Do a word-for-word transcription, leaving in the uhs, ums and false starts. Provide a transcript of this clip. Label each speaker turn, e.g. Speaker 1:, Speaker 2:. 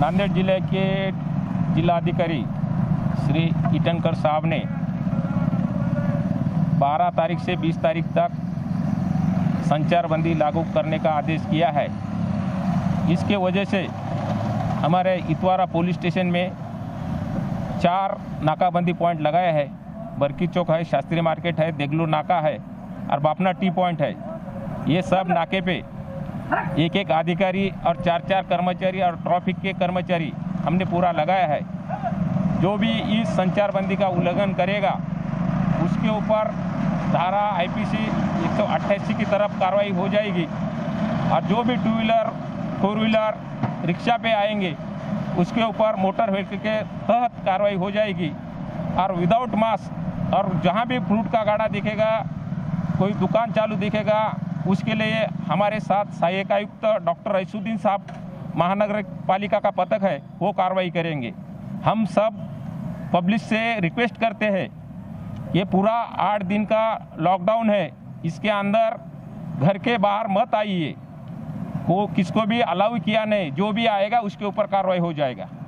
Speaker 1: नांदेड़ जिले के जिलाधिकारी श्री ईटनकर साहब ने बारह तारीख से बीस तारीख तक संचारबंदी लागू करने का आदेश किया है। इसके वजह से हमारे इतवारा पुलिस स्टेशन में चार नाकाबंदी पॉइंट लगाए हैं। बरकी चौक है, शास्त्री मार्केट है, देगलूर नाका है और बापना टी पॉइंट है। ये सब नाके पे एक एक अधिकारी और चार चार कर्मचारी और ट्रैफिक के कर्मचारी हमने पूरा लगाया है। जो भी इस संचारबंदी का उल्लंघन करेगा उसके ऊपर धारा आईपीसी एक सौ अट्ठासी की तरफ कार्रवाई हो जाएगी और जो भी two wheeler four wheeler rickshaw पे आएंगे उसके ऊपर मोटर व्हीकल के तहत कार्रवाई हो जाएगी। और विदाउट मास्क और जहाँ भी फ्रूट का गाड़ा दिखेगा, कोई दुकान चालू दिखेगा, उसके लिए हमारे साथ सहायक आयुक्त डॉक्टर रईसुद्दीन साहब महानगर पालिका का पथक है, वो कार्रवाई करेंगे। हम सब पब्लिक से रिक्वेस्ट करते हैं, ये पूरा आठ दिन का लॉकडाउन है, इसके अंदर घर के बाहर मत आइए। वो किसको भी अलाउ किया नहीं, जो भी आएगा उसके ऊपर कार्रवाई हो जाएगा।